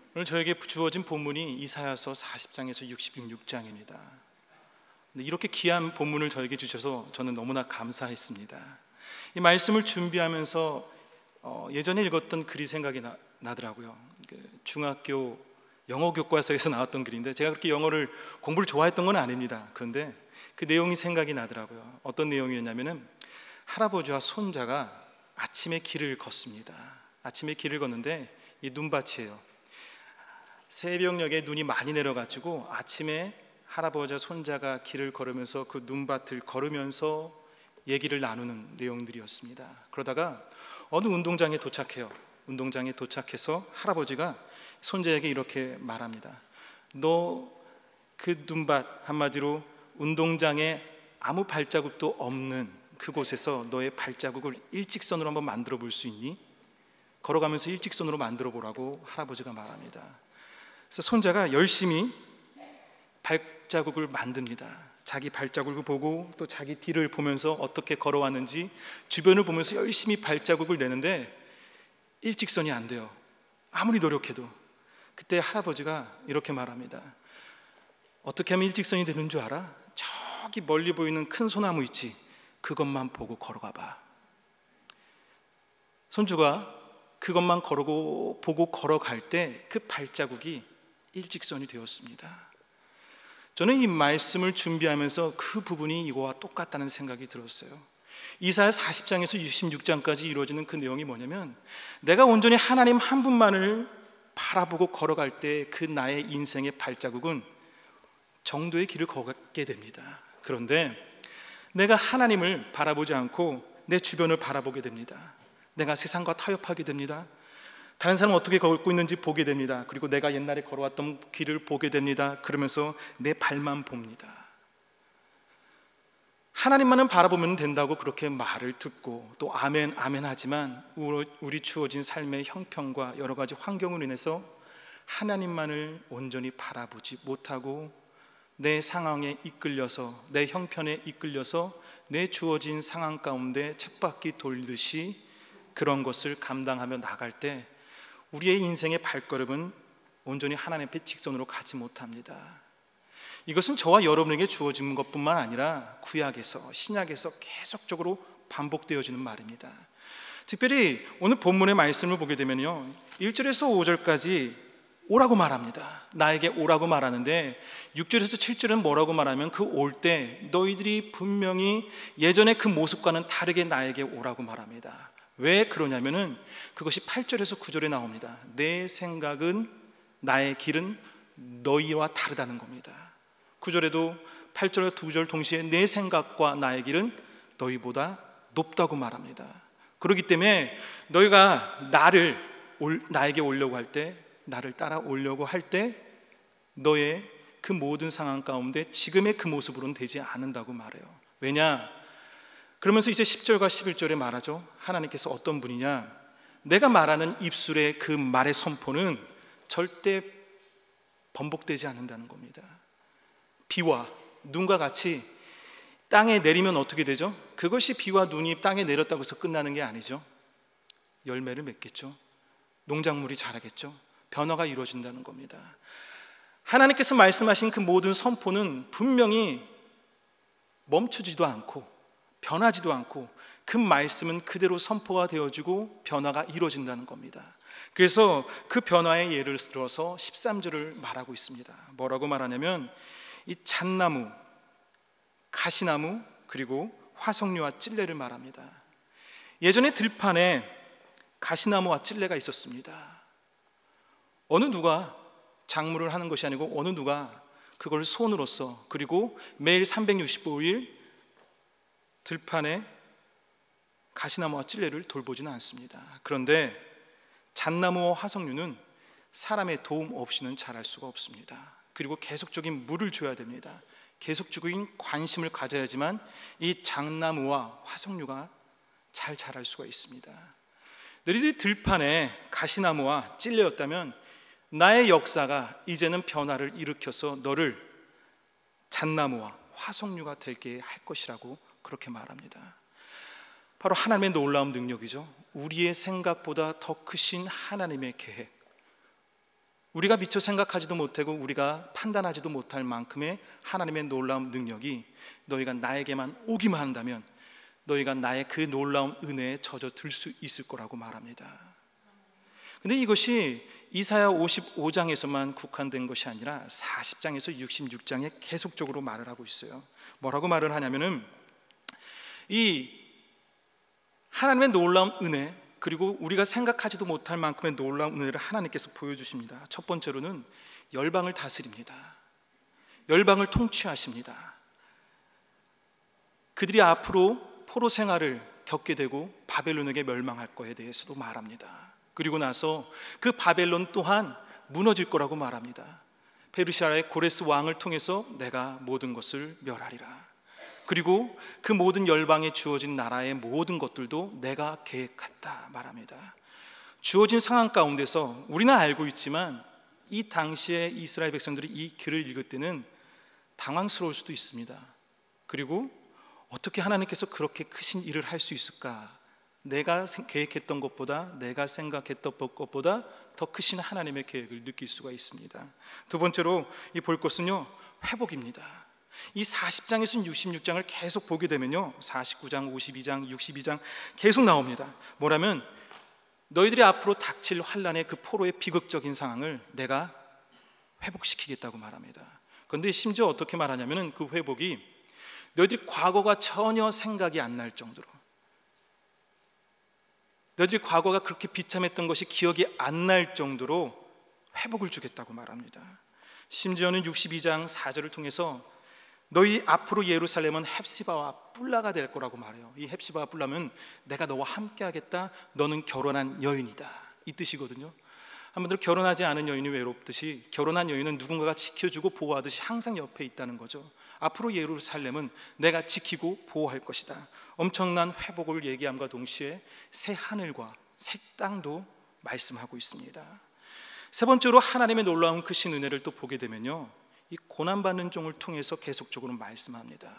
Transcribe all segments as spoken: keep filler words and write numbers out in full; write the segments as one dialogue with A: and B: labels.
A: 오늘 저에게 주어진 본문이 이사야서 사십 장에서 육십육 장입니다. 이렇게 귀한 본문을 저에게 주셔서 저는 너무나 감사했습니다. 이 말씀을 준비하면서 어, 예전에 읽었던 글이 생각이 나, 나더라고요. 그 중학교 영어 교과서에서 나왔던 글인데, 제가 그렇게 영어를 공부를 좋아했던 건 아닙니다. 그런데 그 내용이 생각이 나더라고요. 어떤 내용이었냐면은 할아버지와 손자가 아침에 길을 걷습니다. 아침에 길을 걷는데 이 눈밭이에요. 새벽녘에 눈이 많이 내려가지고 아침에 할아버지와 손자가 길을 걸으면서 그 눈밭을 걸으면서 얘기를 나누는 내용들이었습니다. 그러다가 어느 운동장에 도착해요. 운동장에 도착해서 할아버지가 손자에게 이렇게 말합니다. 너 그 눈밭, 한마디로 운동장에 아무 발자국도 없는 그곳에서 너의 발자국을 일직선으로 한번 만들어 볼 수 있니? 걸어가면서 일직선으로 만들어 보라고 할아버지가 말합니다. 그래서 손자가 열심히 발자국을 만듭니다. 자기 발자국을 보고 또 자기 뒤를 보면서 어떻게 걸어왔는지 주변을 보면서 열심히 발자국을 내는데 일직선이 안 돼요. 아무리 노력해도. 그때 할아버지가 이렇게 말합니다. 어떻게 하면 일직선이 되는 줄 알아? 저기 멀리 보이는 큰 소나무 있지? 그것만 보고 걸어가 봐. 손주가 그것만 걸고 보고 걸어갈 때 그 발자국이 일직선이 되었습니다. 저는 이 말씀을 준비하면서 그 부분이 이거와 똑같다는 생각이 들었어요. 이사야 사십 장에서 육십육 장까지 이루어지는 그 내용이 뭐냐면, 내가 온전히 하나님 한 분만을 바라보고 걸어갈 때 그 나의 인생의 발자국은 정도의 길을 걷게 됩니다. 그런데 내가 하나님을 바라보지 않고 내 주변을 바라보게 됩니다. 내가 세상과 타협하게 됩니다. 다른 사람은 어떻게 걷고 있는지 보게 됩니다. 그리고 내가 옛날에 걸어왔던 길을 보게 됩니다. 그러면서 내 발만 봅니다. 하나님만은 바라보면 된다고 그렇게 말을 듣고 또 아멘 아멘 하지만 우리 주어진 삶의 형편과 여러 가지 환경으로 인해서 하나님만을 온전히 바라보지 못하고 내 상황에 이끌려서, 내 형편에 이끌려서 내 주어진 상황 가운데 쳇바퀴 돌듯이 그런 것을 감당하며 나갈 때 우리의 인생의 발걸음은 온전히 하나님 앞에 직선으로 가지 못합니다. 이것은 저와 여러분에게 주어진 것뿐만 아니라 구약에서, 신약에서 계속적으로 반복되어지는 말입니다. 특별히 오늘 본문의 말씀을 보게 되면요, 일 절에서 오 절까지 오라고 말합니다. 나에게 오라고 말하는데 육 절에서 칠 절은 뭐라고 말하면 그 올 때 너희들이 분명히 예전의 그 모습과는 다르게 나에게 오라고 말합니다. 왜 그러냐면은 그것이 팔 절에서 구 절에 나옵니다. 내 생각은, 나의 길은 너희와 다르다는 겁니다. 구 절에도 팔 절과 두 절 동시에 내 생각과 나의 길은 너희보다 높다고 말합니다. 그렇기 때문에 너희가 나를 나에게 오려고 할 때, 나를 따라오려고 할 때 너의 그 모든 상황 가운데 지금의 그 모습으로는 되지 않는다고 말해요. 왜냐? 그러면서 이제 십 절과 십일 절에 말하죠. 하나님께서 어떤 분이냐? 내가 말하는 입술의 그 말의 선포는 절대 번복되지 않는다는 겁니다. 비와 눈과 같이 땅에 내리면 어떻게 되죠? 그것이 비와 눈이 땅에 내렸다고 해서 끝나는 게 아니죠. 열매를 맺겠죠. 농작물이 자라겠죠. 변화가 이루어진다는 겁니다. 하나님께서 말씀하신 그 모든 선포는 분명히 멈추지도 않고 변하지도 않고 그 말씀은 그대로 선포가 되어지고 변화가 이루어진다는 겁니다. 그래서 그 변화의 예를 들어서 십삼 절을 말하고 있습니다. 뭐라고 말하냐면 이 잣나무, 가시나무, 그리고 화석류와 찔레를 말합니다. 예전에 들판에 가시나무와 찔레가 있었습니다. 어느 누가 작물을 하는 것이 아니고 어느 누가 그걸 손으로써, 그리고 매일 삼백육십오 일 들판에 가시나무와 찔레를 돌보지는 않습니다. 그런데 잣나무와 화석류는 사람의 도움 없이는 자랄 수가 없습니다. 그리고 계속적인 물을 줘야 됩니다. 계속적인 관심을 가져야지만 이 잣나무와 화석류가 잘 자랄 수가 있습니다. 너희들이 들판에 가시나무와 찔레였다면 나의 역사가 이제는 변화를 일으켜서 너를 잣나무와 화석류가 되게 할 것이라고 그렇게 말합니다. 바로 하나님의 놀라운 능력이죠. 우리의 생각보다 더 크신 하나님의 계획, 우리가 미처 생각하지도 못하고 우리가 판단하지도 못할 만큼의 하나님의 놀라운 능력이 너희가 나에게만 오기만 한다면 너희가 나의 그 놀라운 은혜에 젖어들 수 있을 거라고 말합니다. 근데 이것이 이사야 오십오 장에서만 국한된 것이 아니라 사십 장에서 육십육 장에 계속적으로 말을 하고 있어요. 뭐라고 말을 하냐면은 이 하나님의 놀라운 은혜, 그리고 우리가 생각하지도 못할 만큼의 놀라운 은혜를 하나님께서 보여주십니다. 첫 번째로는 열방을 다스립니다. 열방을 통치하십니다. 그들이 앞으로 포로 생활을 겪게 되고 바벨론에게 멸망할 거에 대해서도 말합니다. 그리고 나서 그 바벨론 또한 무너질 거라고 말합니다. 페르시아의 고레스 왕을 통해서 내가 모든 것을 멸하리라. 그리고 그 모든 열방에 주어진 나라의 모든 것들도 내가 계획했다 말합니다. 주어진 상황 가운데서 우리는 알고 있지만 이 당시에 이스라엘 백성들이 이 글을 읽을 때는 당황스러울 수도 있습니다. 그리고 어떻게 하나님께서 그렇게 크신 일을 할 수 있을까? 내가 계획했던 것보다, 내가 생각했던 것보다 더 크신 하나님의 계획을 느낄 수가 있습니다. 두 번째로 이 볼 것은요, 회복입니다. 이 사십 장에서 육십육 장을 계속 보게 되면요, 사십구 장, 오십이 장, 육십이 장 계속 나옵니다. 뭐라면 너희들이 앞으로 닥칠 환난의 그 포로의 비극적인 상황을 내가 회복시키겠다고 말합니다. 그런데 심지어 어떻게 말하냐면은 그 회복이 너희들이 과거가 전혀 생각이 안 날 정도로, 너희들이 과거가 그렇게 비참했던 것이 기억이 안 날 정도로 회복을 주겠다고 말합니다. 심지어는 육십이 장 사 절을 통해서 너희 앞으로 예루살렘은 헵시바와 뿔라가 될 거라고 말해요. 이 헵시바와 뿔라면 내가 너와 함께 하겠다, 너는 결혼한 여인이다, 이 뜻이거든요. 한번들 결혼하지 않은 여인이 외롭듯이 결혼한 여인은 누군가가 지켜주고 보호하듯이 항상 옆에 있다는 거죠. 앞으로 예루살렘은 내가 지키고 보호할 것이다. 엄청난 회복을 얘기함과 동시에 새 하늘과 새 땅도 말씀하고 있습니다. 세 번째로 하나님의 놀라운 크신 은혜를 또 보게 되면요, 이 고난받는 종을 통해서 계속적으로 말씀합니다.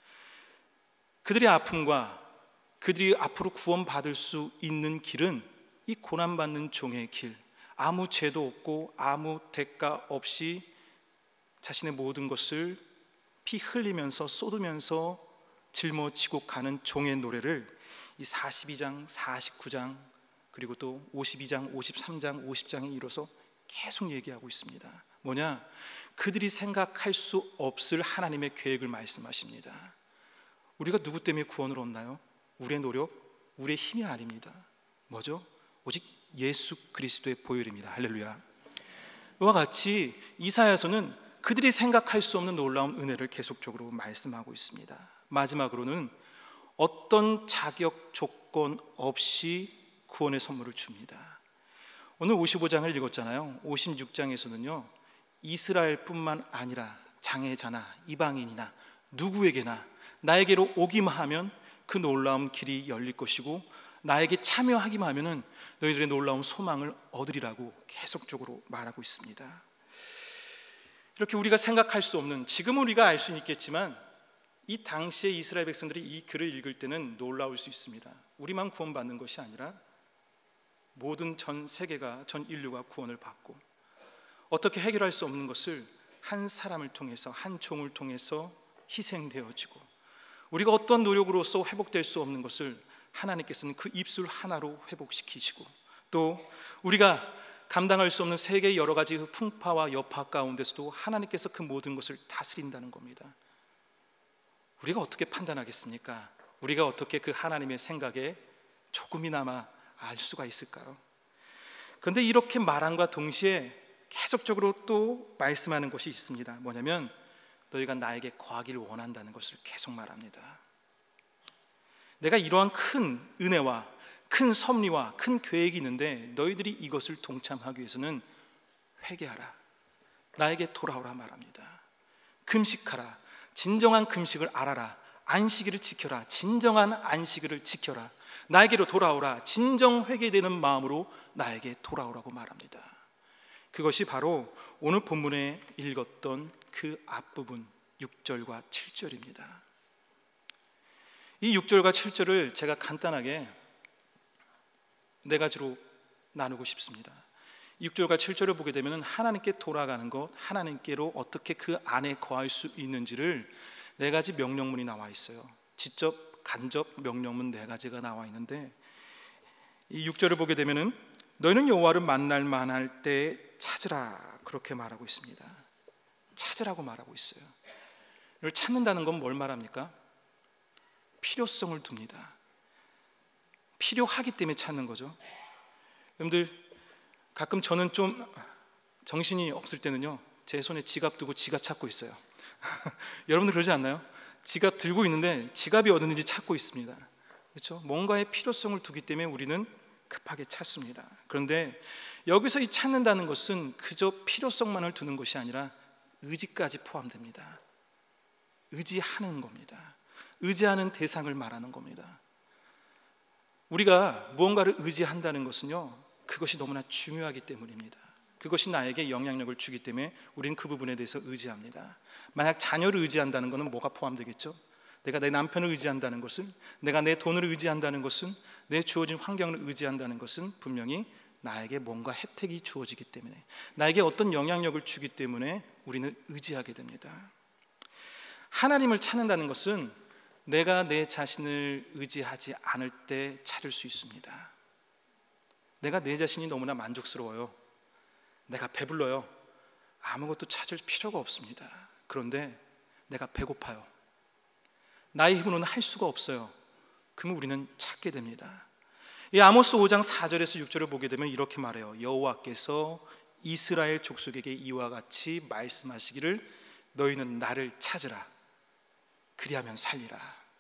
A: 그들의 아픔과 그들이 앞으로 구원받을 수 있는 길은 이 고난받는 종의 길, 아무 죄도 없고 아무 대가 없이 자신의 모든 것을 피 흘리면서 쏟으면서 짊어지고 가는 종의 노래를 이 사십이 장, 사십구 장, 그리고 또 오십이 장, 오십삼 장, 오십 장에 이뤄서 계속 얘기하고 있습니다. 뭐냐? 그들이 생각할 수 없을 하나님의 계획을 말씀하십니다. 우리가 누구 때문에 구원을 얻나요? 우리의 노력, 우리의 힘이 아닙니다. 뭐죠? 오직 예수 그리스도의 보혈입니다. 할렐루야. 이와 같이 이사야서는 그들이 생각할 수 없는 놀라운 은혜를 계속적으로 말씀하고 있습니다. 마지막으로는 어떤 자격 조건 없이 구원의 선물을 줍니다. 오늘 오십오 장을 읽었잖아요. 오십육 장에서는요, 이스라엘뿐만 아니라 장애자나 이방인이나 누구에게나 나에게로 오기만 하면 그 놀라운 길이 열릴 것이고 나에게 참여하기만 하면은 너희들의 놀라운 소망을 얻으리라고 계속적으로 말하고 있습니다. 이렇게 우리가 생각할 수 없는, 지금은 우리가 알 수는 있겠지만 이 당시에 이스라엘 백성들이 이 글을 읽을 때는 놀라울 수 있습니다. 우리만 구원받는 것이 아니라 모든 전 세계가, 전 인류가 구원을 받고 어떻게 해결할 수 없는 것을 한 사람을 통해서, 한 종을 통해서 희생되어지고 우리가 어떤 노력으로서 회복될 수 없는 것을 하나님께서는 그 입술 하나로 회복시키시고 또 우리가 감당할 수 없는 세계의 여러 가지 풍파와 여파 가운데서도 하나님께서 그 모든 것을 다스린다는 겁니다. 우리가 어떻게 판단하겠습니까? 우리가 어떻게 그 하나님의 생각에 조금이나마 알 수가 있을까요? 그런데 이렇게 말함과 동시에 계속적으로 또 말씀하는 것이 있습니다. 뭐냐면 너희가 나에게 거하기를 원한다는 것을 계속 말합니다. 내가 이러한 큰 은혜와 큰 섭리와 큰 계획이 있는데 너희들이 이것을 동참하기 위해서는 회개하라, 나에게 돌아오라 말합니다. 금식하라, 진정한 금식을 알아라, 안식일을 지켜라, 진정한 안식일을 지켜라, 나에게로 돌아오라, 진정 회개되는 마음으로 나에게 돌아오라고 말합니다. 그것이 바로 오늘 본문에 읽었던 그 앞부분 육 절과 칠 절입니다. 이 육 절과 칠 절을 제가 간단하게 네 가지로 나누고 싶습니다. 육 절과 칠 절을 보게 되면 하나님께 돌아가는 것, 하나님께로 어떻게 그 안에 거할 수 있는지를 네 가지 명령문이 나와 있어요. 직접, 간접 명령문 네 가지가 나와 있는데, 이 육 절을 보게 되면은 너희는 여호와를 만날 만할 때 찾으라, 그렇게 말하고 있습니다. 찾으라고 말하고 있어요. 이걸 찾는다는 건 뭘 말합니까? 필요성을 둡니다. 필요하기 때문에 찾는 거죠. 여러분들, 가끔 저는 좀 정신이 없을 때는요, 제 손에 지갑 두고 지갑 찾고 있어요. 여러분들 그러지 않나요? 지갑 들고 있는데 지갑이 어딨는지 찾고 있습니다. 그렇죠? 뭔가의 필요성을 두기 때문에 우리는 급하게 찾습니다. 그런데 여기서 이 찾는다는 것은 그저 필요성만을 두는 것이 아니라 의지까지 포함됩니다. 의지하는 겁니다. 의지하는 대상을 말하는 겁니다. 우리가 무언가를 의지한다는 것은요, 그것이 너무나 중요하기 때문입니다. 그것이 나에게 영향력을 주기 때문에 우리는 그 부분에 대해서 의지합니다. 만약 자녀를 의지한다는 것은 뭐가 포함되겠죠? 내가 내 남편을 의지한다는 것은, 내가 내 돈을 의지한다는 것은, 내 주어진 환경을 의지한다는 것은 분명히 나에게 뭔가 혜택이 주어지기 때문에, 나에게 어떤 영향력을 주기 때문에 우리는 의지하게 됩니다. 하나님을 찾는다는 것은 내가 내 자신을 의지하지 않을 때 찾을 수 있습니다. 내가 내 자신이 너무나 만족스러워요. 내가 배불러요. 아무것도 찾을 필요가 없습니다. 그런데 내가 배고파요. 나의 힘으로는 할 수가 없어요. 그러면 우리는 찾게 됩니다. 이 아모스 오 장 사 절에서 육 절을 보게 되면 이렇게 말해요. 여호와께서 이스라엘 족속에게 이와 같이 말씀하시기를 너희는 나를 찾으라. 그리하면 살리라.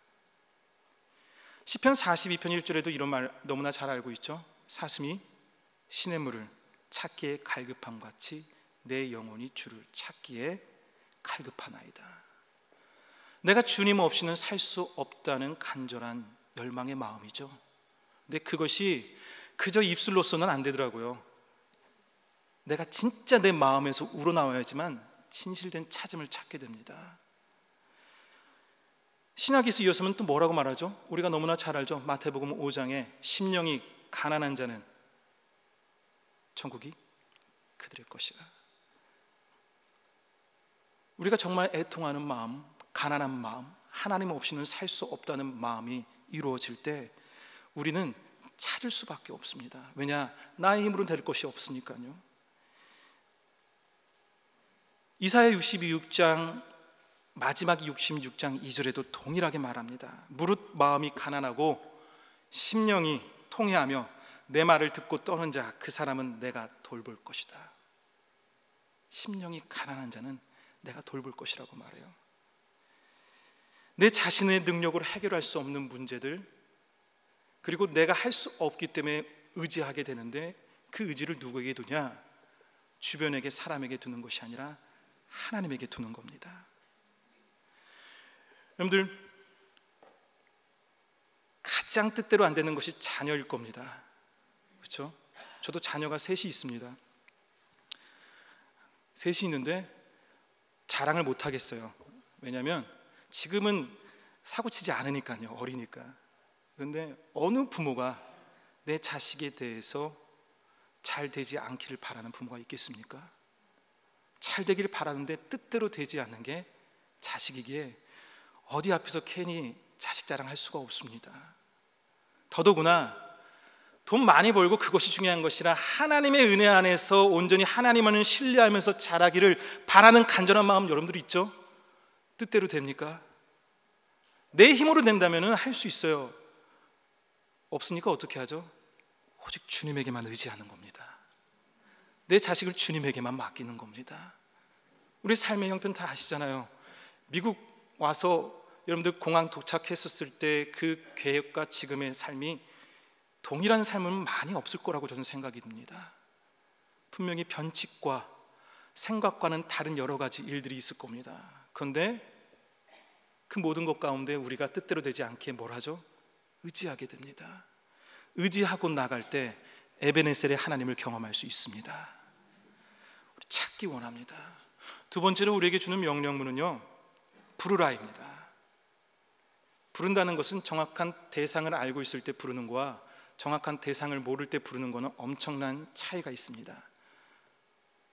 A: 시편 사십이 편 일 절에도 이런 말 너무나 잘 알고 있죠. 사슴이 시냇물을 찾기에 갈급함 같이 내 영혼이 주를 찾기에 갈급하나이다. 내가 주님 없이는 살 수 없다는 간절한 열망의 마음이죠. 근데 그것이 그저 입술로서는 안 되더라고요. 내가 진짜 내 마음에서 우러나와야지만 진실된 찾음을 찾게 됩니다. 신약에서 이어서면 또 뭐라고 말하죠? 우리가 너무나 잘 알죠. 마태복음 오 장에 심령이 가난한 자는 천국이 그들의 것이라. 우리가 정말 애통하는 마음, 가난한 마음, 하나님 없이는 살 수 없다는 마음이 이루어질 때 우리는 찾을 수밖에 없습니다. 왜냐? 나의 힘으로는 될 것이 없으니까요. 이사야 육십육 장 마지막 육십육 장 이 절에도 동일하게 말합니다. 무릇 마음이 가난하고 심령이 통회하며 내 말을 듣고 떠는 자, 그 사람은 내가 돌볼 것이다. 심령이 가난한 자는 내가 돌볼 것이라고 말해요. 내 자신의 능력으로 해결할 수 없는 문제들, 그리고 내가 할 수 없기 때문에 의지하게 되는데 그 의지를 누구에게 두냐? 주변에게, 사람에게 두는 것이 아니라 하나님에게 두는 겁니다. 여러분들, 가장 뜻대로 안 되는 것이 자녀일 겁니다. 그렇죠? 저도 자녀가 셋이 있습니다. 셋이 있는데 자랑을 못 하겠어요. 왜냐하면 지금은 사고치지 않으니까요, 어리니까. 그런데 어느 부모가 내 자식에 대해서 잘 되지 않기를 바라는 부모가 있겠습니까? 잘 되기를 바라는데 뜻대로 되지 않는 게 자식이기에 어디 앞에서 괜히 자식 자랑할 수가 없습니다. 더더구나 돈 많이 벌고 그것이 중요한 것이라 하나님의 은혜 안에서 온전히 하나님만을 신뢰하면서 자라기를 바라는 간절한 마음 여러분들 있죠? 뜻대로 됩니까? 내 힘으로 된다면 할 수 있어요. 없으니까 어떻게 하죠? 오직 주님에게만 의지하는 겁니다. 내 자식을 주님에게만 맡기는 겁니다. 우리 삶의 형편 다 아시잖아요. 미국 와서 여러분들 공항 도착했었을 때 그 계획과 지금의 삶이 동일한 삶은 많이 없을 거라고 저는 생각이 듭니다. 분명히 변칙과 생각과는 다른 여러 가지 일들이 있을 겁니다. 그런데 그 모든 것 가운데 우리가 뜻대로 되지 않게 뭘 하죠? 의지하게 됩니다. 의지하고 나갈 때 에베네셀의 하나님을 경험할 수 있습니다. 우리 찾기 원합니다. 두 번째로 우리에게 주는 명령문은요, 부르라입니다. 부른다는 것은 정확한 대상을 알고 있을 때 부르는 거와 정확한 대상을 모를 때 부르는 거는 엄청난 차이가 있습니다.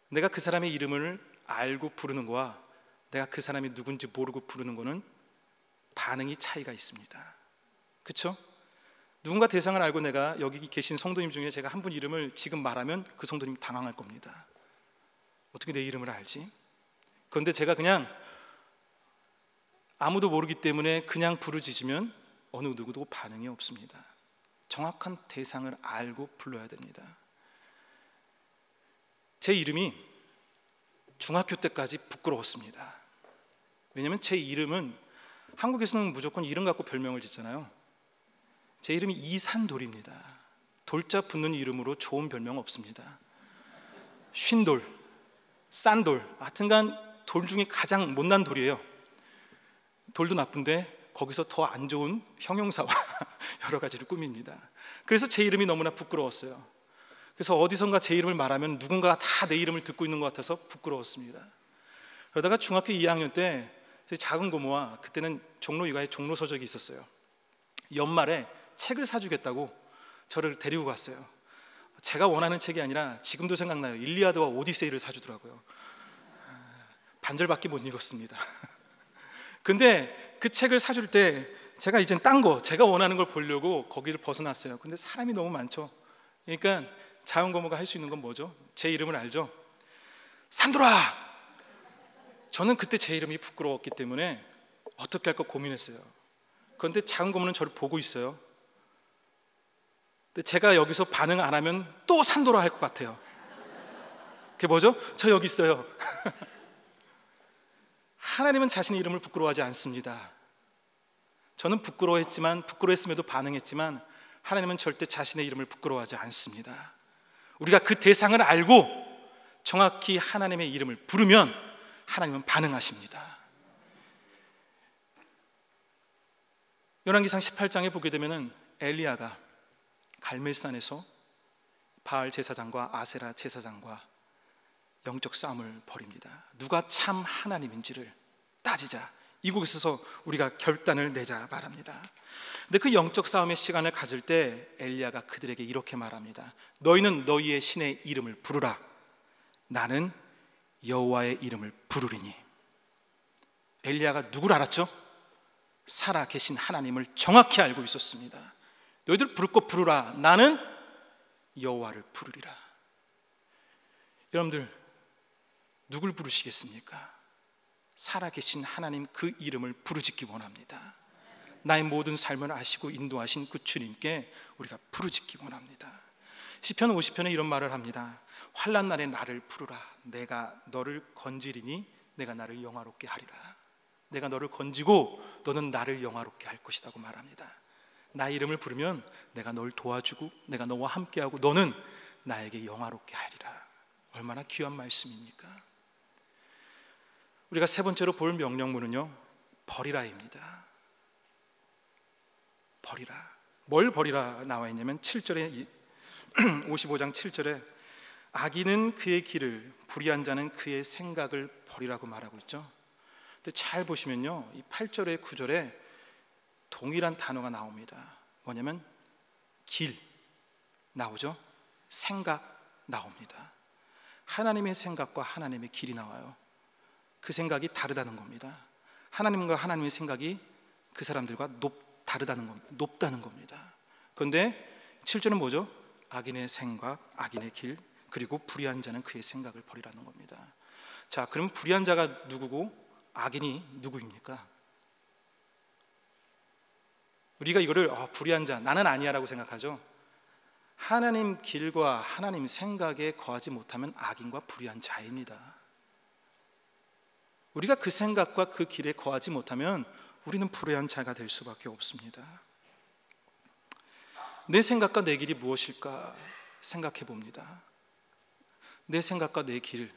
A: 내가 그 사람의 이름을 알고 부르는 거와 내가 그 사람이 누군지 모르고 부르는 거는 반응이 차이가 있습니다. 그렇죠? 누군가 대상을 알고 내가 여기 계신 성도님 중에 제가 한 분 이름을 지금 말하면 그 성도님 당황할 겁니다. 어떻게 내 이름을 알지? 그런데 제가 그냥 아무도 모르기 때문에 그냥 부르짖으면 어느 누구도 반응이 없습니다. 정확한 대상을 알고 불러야 됩니다. 제 이름이 중학교 때까지 부끄러웠습니다. 왜냐하면 제 이름은 한국에서는 무조건 이름 갖고 별명을 짓잖아요. 제 이름이 이산돌입니다. 돌자 붙는 이름으로 좋은 별명 없습니다. 쉰돌, 싼돌, 하여튼간 돌 중에 가장 못난 돌이에요. 돌도 나쁜데 거기서 더 안 좋은 형용사와 여러 가지를 꾸밉니다. 그래서 제 이름이 너무나 부끄러웠어요. 그래서 어디선가 제 이름을 말하면 누군가가 다 내 이름을 듣고 있는 것 같아서 부끄러웠습니다. 그러다가 중학교 이 학년 때 저희 작은 고모와 그때는 종로 육아에 종로 서적이 있었어요. 연말에 책을 사주겠다고 저를 데리고 갔어요. 제가 원하는 책이 아니라 지금도 생각나요. 일리아드와 오디세이를 사주더라고요. 반절밖에 못 읽었습니다. 근데 그 책을 사줄 때 제가 이젠 딴 거, 제가 원하는 걸 보려고 거기를 벗어났어요. 근데 사람이 너무 많죠. 그러니까 자연고모가 할 수 있는 건 뭐죠? 제 이름을 알죠? 산돌아! 저는 그때 제 이름이 부끄러웠기 때문에 어떻게 할까 고민했어요. 그런데 작은 고모는 저를 보고 있어요. 근데 제가 여기서 반응 안 하면 또 산돌아 할 것 같아요. 그게 뭐죠? 저 여기 있어요. 하나님은 자신의 이름을 부끄러워하지 않습니다. 저는 부끄러워했지만 부끄러워했음에도 반응했지만 하나님은 절대 자신의 이름을 부끄러워하지 않습니다. 우리가 그 대상을 알고 정확히 하나님의 이름을 부르면 하나님은 반응하십니다. 열왕기상 십팔 장에 보게 되면 엘리야가 갈멜산에서 바알 제사장과 아세라 제사장과 영적 싸움을 벌입니다. 누가 참 하나님인지를 따지자. 이곳에서 우리가 결단을 내자 말합니다. 근데 그 영적 싸움의 시간을 가질 때 엘리야가 그들에게 이렇게 말합니다. 너희는 너희의 신의 이름을 부르라. 나는 여호와의 이름을 부르리니. 엘리야가 누구를 알았죠? 살아 계신 하나님을 정확히 알고 있었습니다. 너희들 부를 것 부르라. 나는 여호와를 부르리라. 여러분들 누굴 부르시겠습니까? 살아계신 하나님 그 이름을 부르짖기 원합니다. 나의 모든 삶을 아시고 인도하신 그 주님께 우리가 부르짖기 원합니다. 시편 오십 편에 이런 말을 합니다. 환난 날에 나를 부르라. 내가 너를 건지리니 내가 나를 영화롭게 하리라. 내가 너를 건지고 너는 나를 영화롭게 할 것이라고 말합니다. 나의 이름을 부르면 내가 널 도와주고 내가 너와 함께하고 너는 나에게 영화롭게 하리라. 얼마나 귀한 말씀입니까? 우리가 세 번째로 볼 명령문은요, 버리라입니다. 버리라. 뭘 버리라 나와 있냐면 칠 절에 오십오 장 칠 절에 악인은 그의 길을, 불의한 자는 그의 생각을 버리라고 말하고 있죠. 근데 잘 보시면요, 이 팔 절에 구 절에 동일한 단어가 나옵니다. 뭐냐면 길 나오죠. 생각 나옵니다. 하나님의 생각과 하나님의 길이 나와요. 그 생각이 다르다는 겁니다. 하나님과 하나님의 생각이 그 사람들과 높, 다르다는 겁니다. 높다는 겁니다. 그런데 칠 절은 뭐죠? 악인의 생각, 악인의 길, 그리고 불의한 자는 그의 생각을 버리라는 겁니다. 자, 그럼 불의한 자가 누구고 악인이 누구입니까? 우리가 이거를 어, 불의한 자, 나는 아니야 라고 생각하죠. 하나님 길과 하나님 생각에 거하지 못하면 악인과 불의한 자입니다. 우리가 그 생각과 그 길에 거하지 못하면 우리는 불의한 자가 될 수밖에 없습니다. 내 생각과 내 길이 무엇일까 생각해 봅니다. 내 생각과 내 길,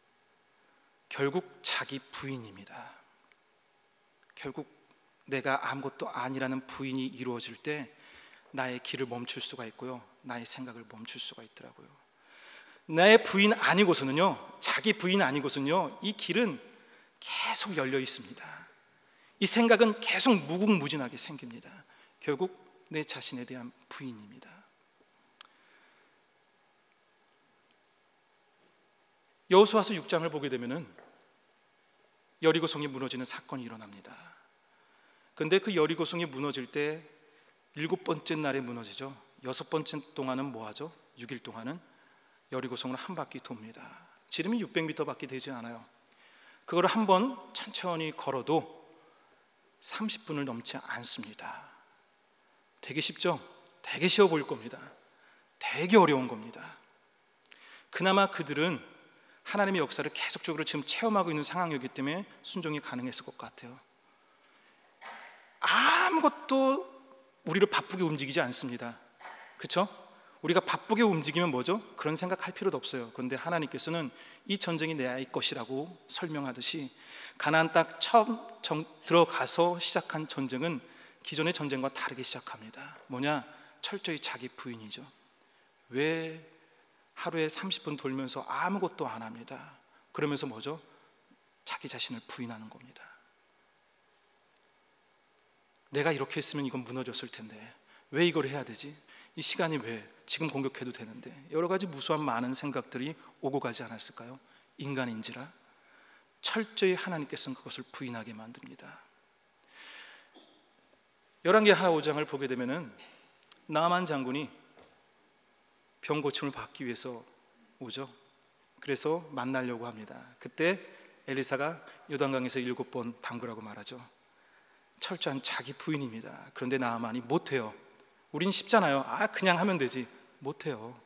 A: 결국 자기 부인입니다. 결국 내가 아무것도 아니라는 부인이 이루어질 때 나의 길을 멈출 수가 있고요, 나의 생각을 멈출 수가 있더라고요. 나의 부인 아니고서는요, 자기 부인 아니고서는요, 이 길은 계속 열려 있습니다. 이 생각은 계속 무궁무진하게 생깁니다. 결국 내 자신에 대한 부인입니다. 여호수아서 육 장을 보게 되면은 여리고성이 무너지는 사건이 일어납니다. 그런데 그 여리고성이 무너질 때 일곱 번째 날에 무너지죠. 여섯 번째 동안은 뭐 하죠? 육 일 동안은 여리고성을 한 바퀴 돕니다. 지름이 육백 미터밖에 되지 않아요. 그걸 한 번 천천히 걸어도 삼십 분을 넘지 않습니다. 되게 쉽죠? 되게 쉬워 보일 겁니다. 되게 어려운 겁니다. 그나마 그들은 하나님의 역사를 계속적으로 지금 체험하고 있는 상황이기 때문에 순종이 가능했을 것 같아요. 아무것도 우리를 바쁘게 움직이지 않습니다. 그렇죠? 우리가 바쁘게 움직이면 뭐죠? 그런 생각할 필요도 없어요. 그런데 하나님께서는 이 전쟁이 내 아이 것이라고 설명하듯이 가나안 땅 처음 정, 들어가서 시작한 전쟁은 기존의 전쟁과 다르게 시작합니다. 뭐냐? 철저히 자기 부인이죠. 왜 하루에 삼십 분 돌면서 아무것도 안 합니다. 그러면서 뭐죠? 자기 자신을 부인하는 겁니다. 내가 이렇게 했으면 이건 무너졌을 텐데 왜 이걸 해야 되지? 이 시간이 왜? 지금 공격해도 되는데. 여러 가지 무수한 많은 생각들이 오고 가지 않았을까요? 인간인지라 철저히 하나님께서는 그것을 부인하게 만듭니다. 열왕기하 오 장을 보게 되면은 나만 장군이 병 고침을 받기 위해서 오죠. 그래서 만나려고 합니다. 그때 엘리사가 요단강에서 일곱 번 담그라고 말하죠. 철저한 자기 부인입니다. 그런데 나아만이 못해요. 우린 쉽잖아요. 아 그냥 하면 되지. 못해요.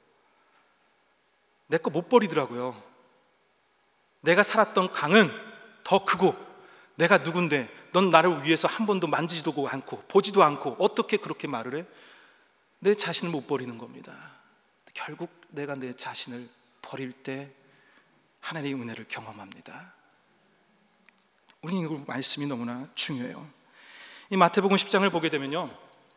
A: 내 거 못 버리더라고요. 내가 살았던 강은 더 크고 내가 누군데 넌 나를 위해서 한 번도 만지지도 않고 보지도 않고 어떻게 그렇게 말을 해? 내 자신을 못 버리는 겁니다. 결국 내가 내 자신을 버릴 때 하나님의 은혜를 경험합니다. 우리는 이 말씀이 너무나 중요해요. 이 마태복음 십 장을 보게 되면요,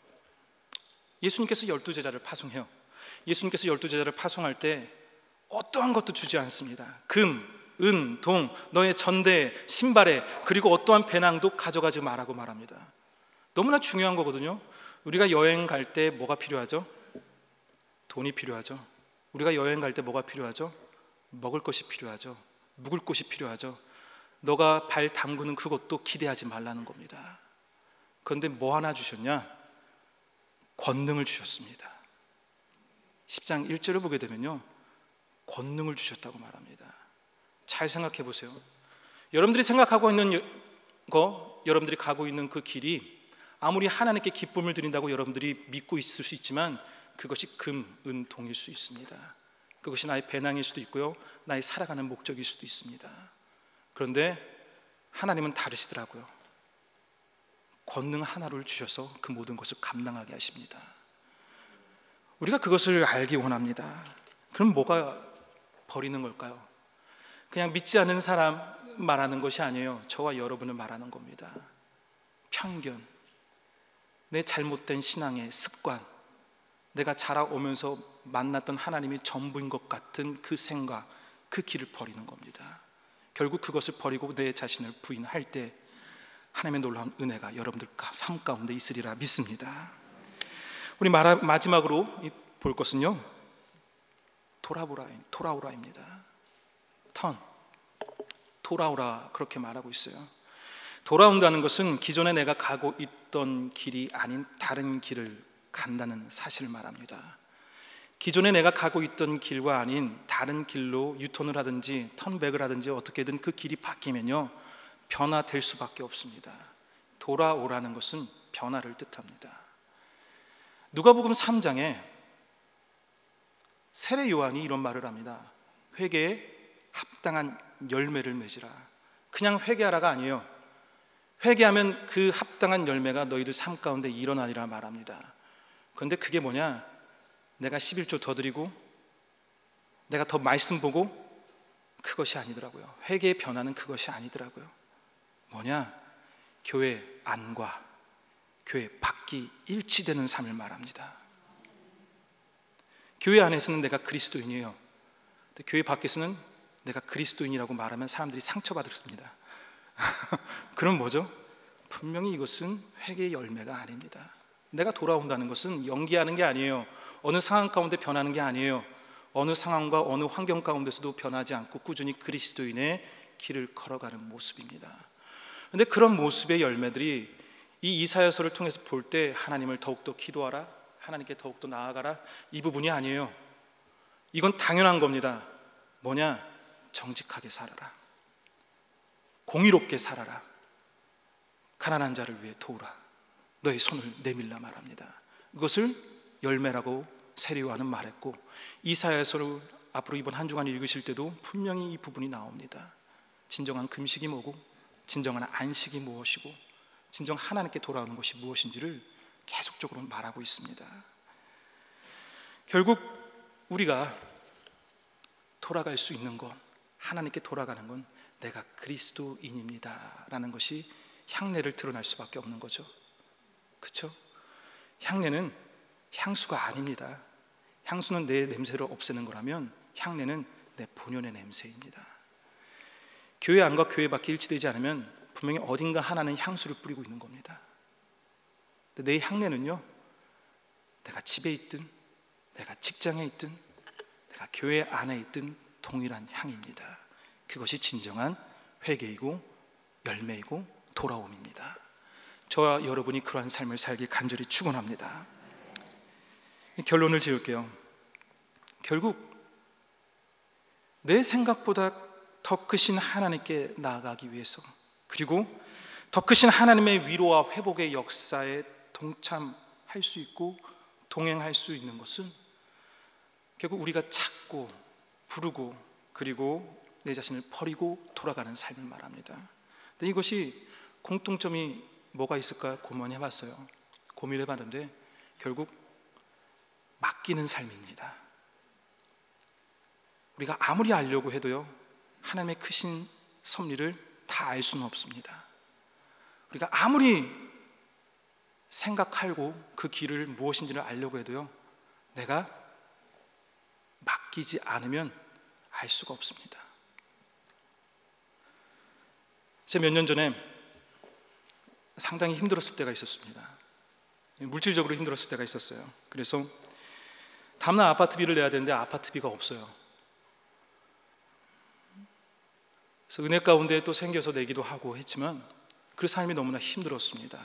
A: 예수님께서 열두 제자를 파송해요. 예수님께서 열두 제자를 파송할 때 어떠한 것도 주지 않습니다. 금, 은, 동, 너의 전대에, 신발에, 그리고 어떠한 배낭도 가져가지 말라고 말합니다. 너무나 중요한 거거든요. 우리가 여행 갈 때 뭐가 필요하죠? 돈이 필요하죠. 우리가 여행 갈 때 뭐가 필요하죠? 먹을 것이 필요하죠. 묵을 곳이 필요하죠. 너가 발 담그는 그것도 기대하지 말라는 겁니다. 그런데 뭐 하나 주셨냐? 권능을 주셨습니다. 십 장 일 절을 보게 되면요, 권능을 주셨다고 말합니다. 잘 생각해 보세요. 여러분들이 생각하고 있는 거, 여러분들이 가고 있는 그 길이 아무리 하나님께 기쁨을 드린다고 여러분들이 믿고 있을 수 있지만 그것이 금, 은, 동일 수 있습니다. 그것이 나의 배낭일 수도 있고요, 나의 살아가는 목적일 수도 있습니다. 그런데 하나님은 다르시더라고요. 권능 하나를 주셔서 그 모든 것을 감당하게 하십니다. 우리가 그것을 알기 원합니다. 그럼 뭐가 버리는 걸까요? 그냥 믿지 않는 사람 말하는 것이 아니에요. 저와 여러분을 말하는 겁니다. 편견, 내 잘못된 신앙의 습관, 내가 자라오면서 만났던 하나님이 전부인 것 같은 그 생각, 그 길을 버리는 겁니다. 결국 그것을 버리고 내 자신을 부인할 때 하나님의 놀라운 은혜가 여러분들 삶 가운데 있으리라 믿습니다. 우리 마지막으로 볼 것은요, 돌아보라, 돌아오라입니다. 턴, 돌아오라, 그렇게 말하고 있어요. 돌아온다는 것은 기존에 내가 가고 있던 길이 아닌 다른 길을 간다는 사실을 말합니다. 기존에 내가 가고 있던 길과 아닌 다른 길로 유턴을 하든지 턴백을 하든지 어떻게든 그 길이 바뀌면요, 변화될 수밖에 없습니다. 돌아오라는 것은 변화를 뜻합니다. 누가복음 삼 장에 세례 요한이 이런 말을 합니다. 회개에 합당한 열매를 맺으라. 그냥 회개하라가 아니에요. 회개하면 그 합당한 열매가 너희들 삶 가운데 일어나리라 말합니다. 그런데 그게 뭐냐? 내가 십일조 더 드리고 내가 더 말씀 보고, 그것이 아니더라고요. 회개의 변화는 그것이 아니더라고요. 뭐냐? 교회 안과 교회 밖이 일치되는 삶을 말합니다. 교회 안에서는 내가 그리스도인이에요. 근데 교회 밖에서는 내가 그리스도인이라고 말하면 사람들이 상처받습니다. 그럼 뭐죠? 분명히 이것은 회개의 열매가 아닙니다. 내가 돌아온다는 것은 연기하는 게 아니에요. 어느 상황 가운데 변하는 게 아니에요. 어느 상황과 어느 환경 가운데서도 변하지 않고 꾸준히 그리스도인의 길을 걸어가는 모습입니다. 그런데 그런 모습의 열매들이 이 이사야서를 통해서 볼 때 하나님을 더욱더 기도하라, 하나님께 더욱더 나아가라, 이 부분이 아니에요. 이건 당연한 겁니다. 뭐냐? 정직하게 살아라, 공의롭게 살아라, 가난한 자를 위해 도우라, 너의 손을 내밀라 말합니다. 이것을 열매라고 세리요한은 말했고, 이사야서를 앞으로 이번 한 주간 읽으실 때도 분명히 이 부분이 나옵니다. 진정한 금식이 뭐고, 진정한 안식이 무엇이고, 진정 하나님께 돌아오는 것이 무엇인지를 계속적으로 말하고 있습니다. 결국 우리가 돌아갈 수 있는 것, 하나님께 돌아가는 건 내가 그리스도인입니다 라는 것이 향내를 드러날 수밖에 없는 거죠. 그렇죠? 향내는 향수가 아닙니다. 향수는 내 냄새를 없애는 거라면 향내는 내 본연의 냄새입니다. 교회 안과 교회 밖에 일치되지 않으면 분명히 어딘가 하나는 향수를 뿌리고 있는 겁니다. 근데 내 향내는요, 내가 집에 있든 내가 직장에 있든 내가 교회 안에 있든 동일한 향입니다. 그것이 진정한 회개이고 열매이고 돌아옴입니다. 저와 여러분이 그러한 삶을 살길 간절히 축원합니다. 결론을 지을게요. 결국 내 생각보다 더 크신 하나님께 나아가기 위해서, 그리고 더 크신 하나님의 위로와 회복의 역사에 동참할 수 있고 동행할 수 있는 것은 결국 우리가 찾고 부르고 그리고 내 자신을 버리고 돌아가는 삶을 말합니다. 근데 이것이 공통점이 뭐가 있을까 고민해봤어요. 고민해봤는데 결국 맡기는 삶입니다. 우리가 아무리 알려고 해도요, 하나님의 크신 섭리를 다 알 수는 없습니다. 우리가 아무리 생각하고 그 길을 무엇인지를 알려고 해도요, 내가 맡기지 않으면 알 수가 없습니다. 제가 몇 년 전에 상당히 힘들었을 때가 있었습니다. 물질적으로 힘들었을 때가 있었어요. 그래서 다음날 아파트비를 내야 되는데 아파트비가 없어요. 그래서 은혜 가운데 또 생겨서 내기도 하고 했지만 그 삶이 너무나 힘들었습니다.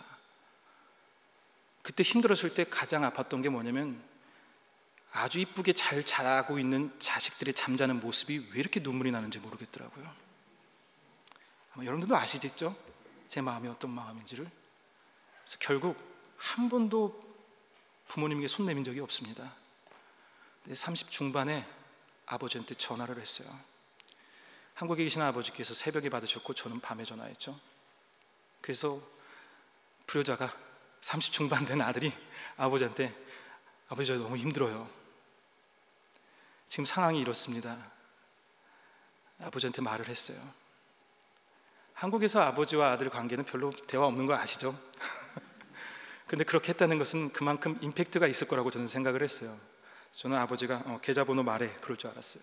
A: 그때 힘들었을 때 가장 아팠던 게 뭐냐면, 아주 이쁘게 잘 자라고 있는 자식들의 잠자는 모습이 왜 이렇게 눈물이 나는지 모르겠더라고요. 아마 여러분들도 아시겠죠? 제 마음이 어떤 마음인지를. 그래서 결국 한 번도 부모님에게 손 내민 적이 없습니다. 삼십 중반에 아버지한테 전화를 했어요. 한국에 계신 아버지께서 새벽에 받으셨고 저는 밤에 전화했죠. 그래서 불효자가 삼십 중반 된 아들이 아버지한테, 아버지 저 너무 힘들어요, 지금 상황이 이렇습니다, 아버지한테 말을 했어요. 한국에서 아버지와 아들 관계는 별로 대화 없는 거 아시죠? 근데 그렇게 했다는 것은 그만큼 임팩트가 있을 거라고 저는 생각을 했어요. 저는 아버지가 어, 계좌번호 말해 그럴 줄 알았어요.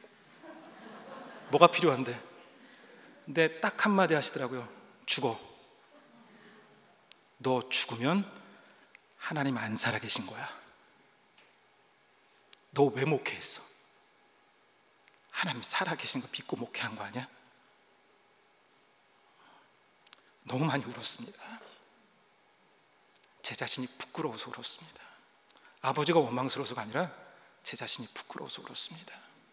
A: 뭐가 필요한데? 근데 딱 한마디 하시더라고요. 죽어. 너 죽으면 하나님 안 살아계신 거야. 너 왜 목회했어? 하나님 살아계신 거 믿고 목회한 거 아니야? 너무 많이 울었습니다. 제 자신이 부끄러워서 울었습니다. 아버지가 원망스러워서가 아니라 제 자신이 부끄러워서 울었습니다.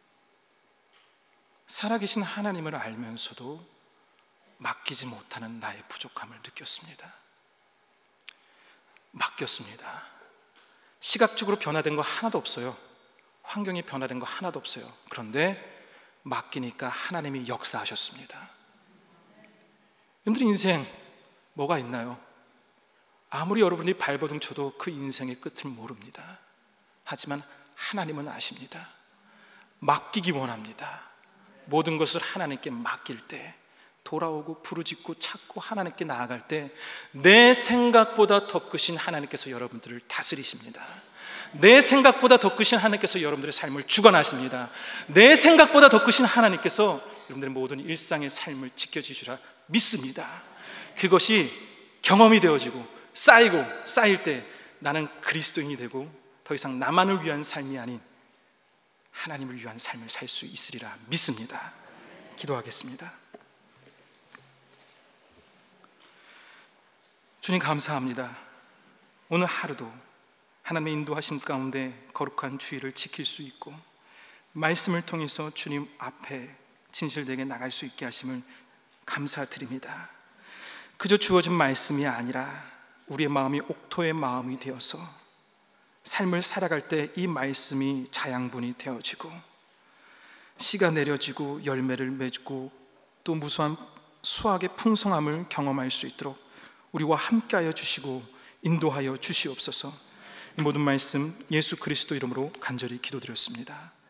A: 살아계신 하나님을 알면서도 맡기지 못하는 나의 부족함을 느꼈습니다. 맡겼습니다. 시각적으로 변화된 거 하나도 없어요. 환경이 변화된 거 하나도 없어요. 그런데 맡기니까 하나님이 역사하셨습니다. 여러분들 인생 뭐가 있나요? 아무리 여러분이 발버둥 쳐도 그 인생의 끝을 모릅니다. 하지만 하나님은 아십니다. 맡기기 원합니다. 모든 것을 하나님께 맡길 때, 돌아오고 부르짖고 찾고 하나님께 나아갈 때 내 생각보다 더 크신 하나님께서 여러분들을 다스리십니다. 내 생각보다 더 크신 하나님께서 여러분들의 삶을 주관하십니다. 내 생각보다 더 크신 하나님께서 여러분들의 모든 일상의 삶을 지켜주시라 믿습니다. 그것이 경험이 되어지고 쌓이고 쌓일 때 나는 그리스도인이 되고 더 이상 나만을 위한 삶이 아닌 하나님을 위한 삶을 살 수 있으리라 믿습니다. 기도하겠습니다. 주님 감사합니다. 오늘 하루도 하나님의 인도하심 가운데 거룩한 주의를 지킬 수 있고 말씀을 통해서 주님 앞에 진실되게 나갈 수 있게 하심을 감사드립니다. 그저 주어진 말씀이 아니라 우리의 마음이 옥토의 마음이 되어서 삶을 살아갈 때 이 말씀이 자양분이 되어지고 씨가 내려지고 열매를 맺고 또 무수한 수확의 풍성함을 경험할 수 있도록 우리와 함께하여 주시고 인도하여 주시옵소서. 이 모든 말씀 예수 그리스도 이름으로 간절히 기도드렸습니다.